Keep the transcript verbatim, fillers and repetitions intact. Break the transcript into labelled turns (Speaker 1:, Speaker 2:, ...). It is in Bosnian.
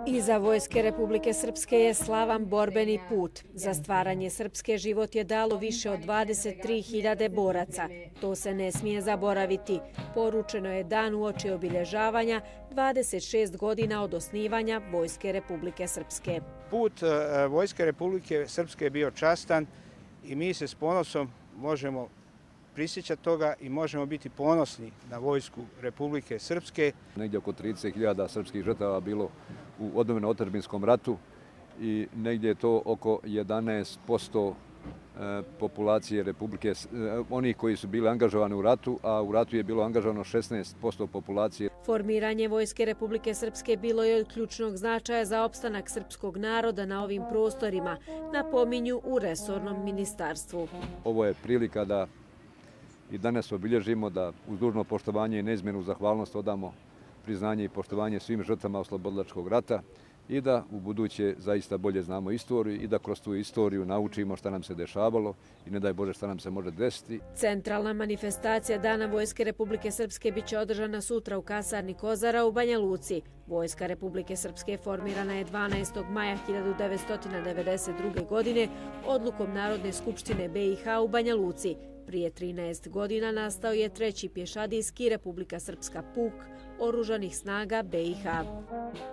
Speaker 1: Iza Vojske Republike Srpske je slavan borbeni put. Za stvaranje Srpske život je dalo više od dvadeset tri hiljade boraca. To se ne smije zaboraviti. Poručeno je dan uoči obilježavanja dvadeset šest godina od osnivanja Vojske Republike Srpske.
Speaker 2: Put Vojske Republike Srpske je bio častan i mi se s ponosom možemo prisjećati toga i možemo biti ponosni na Vojsku Republike Srpske.
Speaker 3: Negdje oko trideset hiljada srpskih žrtava bilo u odnovenom otadžbinskom ratu i negdje je to oko jedanaest posto populacije Republike, onih koji su bili angažovani u ratu, a u ratu je bilo angažovano šesnaest posto populacije.
Speaker 1: Formiranje Vojske Republike Srpske bilo je od ključnog značaja za opstanak srpskog naroda na ovim prostorima, napominju u resornom ministarstvu.
Speaker 3: Ovo je prilika da i danas obilježimo, da uz dužno poštovanje i neizmjernu zahvalnost odamo priznanje i poštovanje svim žrtvama oslobodilačkog rata i da u buduće zaista bolje znamo istoriju i da kroz tu istoriju naučimo šta nam se dešavalo i ne daj Bože šta nam se može desiti.
Speaker 1: Centralna manifestacija Dana Vojske Republike Srpske biće održana sutra u kasarni Kozara u Banja Luci. Vojska Republike Srpske formirana je dvanaestog maja hiljadu devetsto devedeset druge. godine odlukom Narodne skupštine B i H u Banja Luci. Prije trinaest godina nastao je treći pješadijski Republika Srpska puk oružanih snaga B i H.